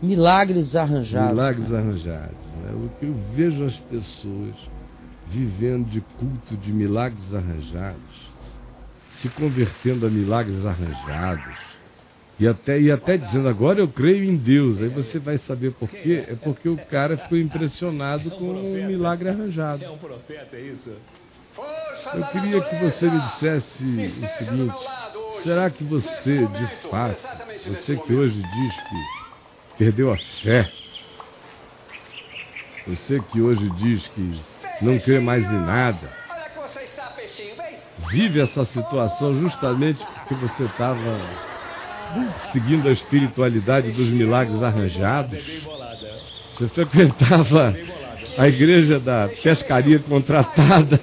Milagres arranjados. Milagres arranjados. Né? O que eu vejo as pessoas vivendo de culto de milagres arranjados, se convertendo a milagres arranjados, e até dizendo, agora eu creio em Deus. Aí você vai saber por quê. É porque o cara ficou impressionado com um milagre arranjado. É um profeta, é isso? Eu queria que você me dissesse o seguinte: será que você, de fato, você que hoje diz que perdeu a fé, você que hoje diz que não crê mais em nada, vive essa situação justamente porque você estava seguindo a espiritualidade dos milagres arranjados? Você frequentava a igreja da pescaria contratada?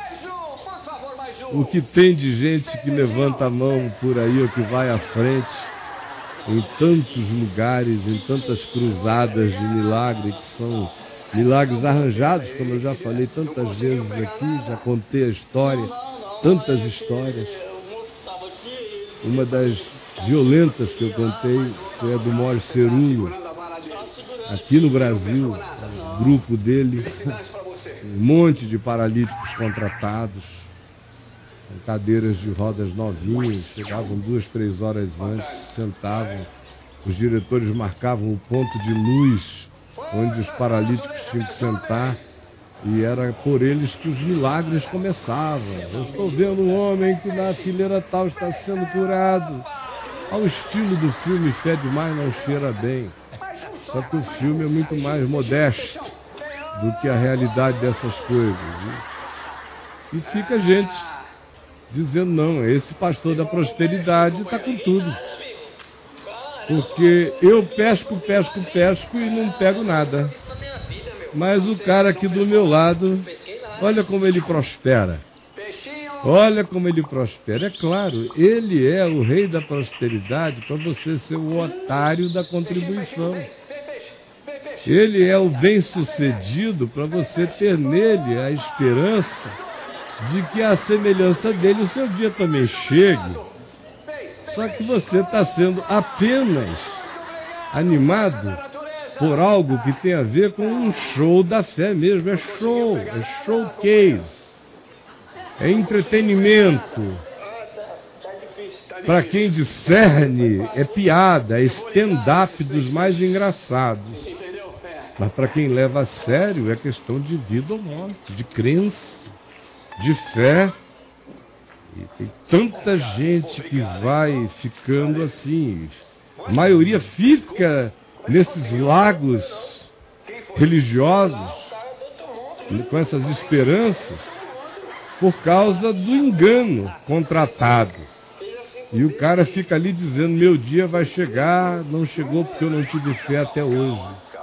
O que tem de gente que levanta a mão por aí ou que vai à frente em tantos lugares, em tantas cruzadas de milagre, que são milagres arranjados, como eu já falei tantas vezes aqui, já contei a história, tantas histórias. Uma das violentas que eu contei foi a do Mori Cerulo, aqui no Brasil, o grupo dele, um monte de paralíticos contratados, com cadeiras de rodas novinhas, chegavam 2, 3 horas antes, sentavam, os diretores marcavam o ponto de luz onde os paralíticos tinham que sentar, e era por eles que os milagres começavam. Eu estou vendo um homem que na fileira tal está sendo curado. Ao estilo do filme Fé Demais Não Cheira Bem. Só que o filme é muito mais modesto do que a realidade dessas coisas. E fica gente dizendo, não, esse pastor da prosperidade está com tudo. Porque eu pesco e não pego nada. Mas o cara aqui do meu lado, olha como ele prospera. Olha como ele prospera. É claro, ele é o rei da prosperidade para você ser o otário da contribuição. Ele é o bem-sucedido para você ter nele a esperança de que a semelhança dele o seu dia também chegue. Só que você está sendo apenas animado por algo que tem a ver com um show da fé mesmo. É show, é showcase. É entretenimento. Para quem discerne, é piada, é stand-up dos mais engraçados. Mas para quem leva a sério, é questão de vida ou morte, de crença, de fé. E tem tanta gente que vai ficando assim. A maioria fica nesses lagos religiosos, com essas esperanças, por causa do engano contratado. E o cara fica ali dizendo, meu dia vai chegar, não chegou porque eu não tive fé até hoje.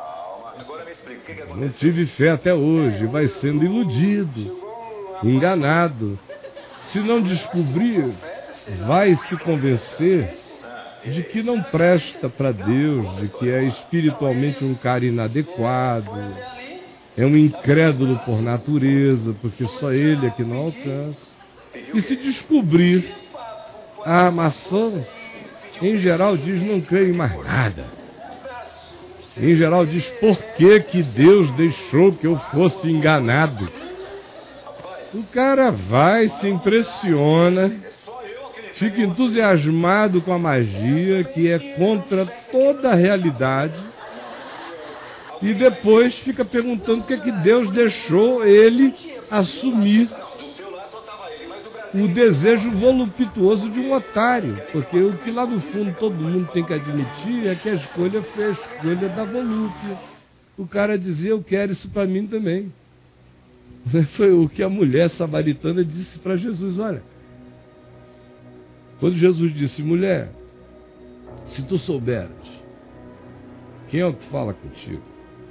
Não tive fé até hoje, vai sendo iludido, enganado. Se não descobrir, vai se convencer de que não presta para Deus, de que é espiritualmente um cara inadequado, é um incrédulo por natureza, porque só ele é que não alcança. E se descobrir a armação, em geral diz, não creio em mais nada. Em geral diz, por que Deus deixou que eu fosse enganado? O cara vai, se impressiona, fica entusiasmado com a magia, que é contra toda a realidade, e depois fica perguntando por que Deus deixou ele assumir o desejo voluptuoso de um otário. Porque o que lá no fundo todo mundo tem que admitir é que a escolha foi a escolha da volúpia. O cara dizia, eu quero isso para mim também. Foi o que a mulher samaritana disse para Jesus. Olha, quando Jesus disse, mulher, se tu souberas quem é o que fala contigo,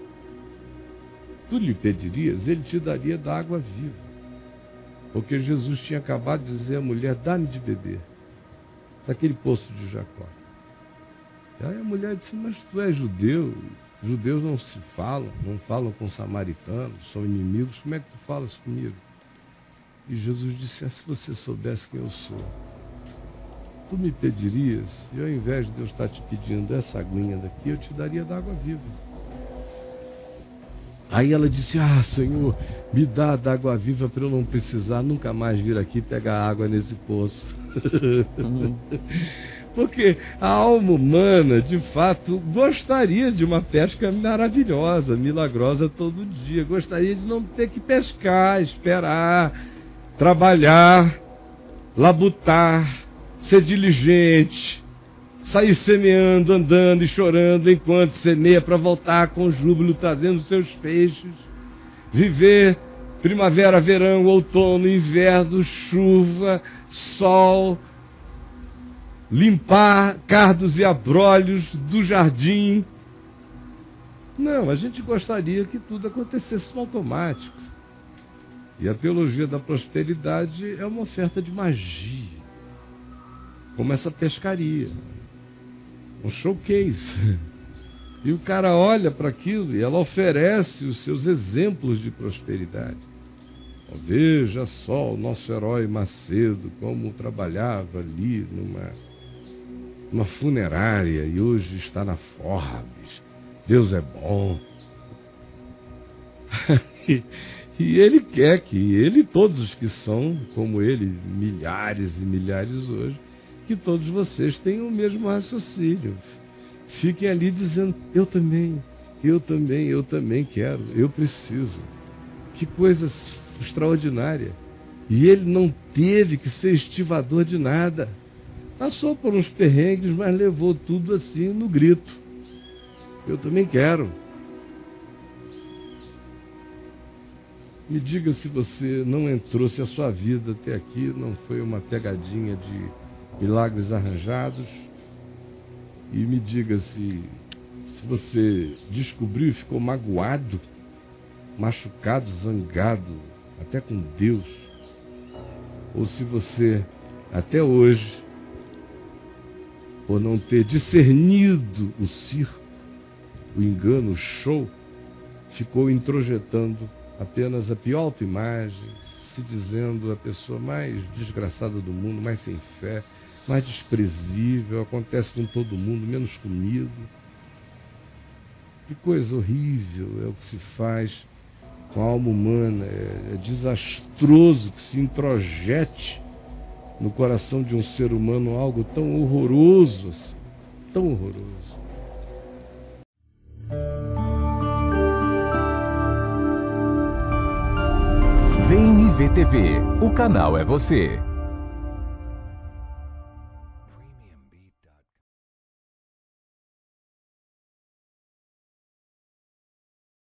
tu lhe pedirias, ele te daria da água viva. Porque Jesus tinha acabado de dizer à mulher, dá-me de beber, daquele poço de Jacó. E aí a mulher disse, mas tu és judeu, judeus não se falam, não falam com samaritanos, são inimigos, como é que tu falas comigo? E Jesus disse, se você soubesse quem eu sou, tu me pedirias, e ao invés de eu estar te pedindo essa aguinha daqui, eu te daria da água viva. Aí ela disse, Senhor, me dá da água viva para eu não precisar nunca mais vir aqui pegar água nesse poço. Porque a alma humana, de fato, gostaria de uma pesca maravilhosa, milagrosa todo dia. Gostaria de não ter que pescar, esperar, trabalhar, labutar, ser diligente, sair semeando, andando e chorando enquanto semeia para voltar com júbilo trazendo seus peixes. Viver primavera, verão, outono, inverno, chuva, sol, limpar cardos e abrolhos do jardim. Não, a gente gostaria que tudo acontecesse no automático. E a teologia da prosperidade é uma oferta de magia, como essa pescaria, um showcase. E o cara olha para aquilo e ela oferece os seus exemplos de prosperidade. Veja só o nosso herói Macedo, como trabalhava ali numa funerária e hoje está na Forbes. Deus é bom. E ele quer que ele e todos os que são como ele, milhares e milhares hoje, que todos vocês tenham o mesmo raciocínio. Fiquem ali dizendo, eu também quero, eu preciso. Que coisa extraordinária. E ele não teve que ser estivador de nada. Passou por uns perrengues, mas levou tudo assim no grito. Eu também quero. Me diga se você não entrou, se a sua vida até aqui não foi uma pegadinha de milagres arranjados. E me diga se você descobriu e ficou magoado, machucado, zangado, até com Deus. Ou se você, até hoje, por não ter discernido o circo, o engano, o show, ficou introjetando apenas a pior autoimagem, se dizendo a pessoa mais desgraçada do mundo, mais sem fé, mais desprezível, acontece com todo mundo, menos comigo. Que coisa horrível é o que se faz com a alma humana. É desastroso que se introjete no coração de um ser humano algo tão horroroso assim, tão horroroso. Vem me ver TV, o canal é você.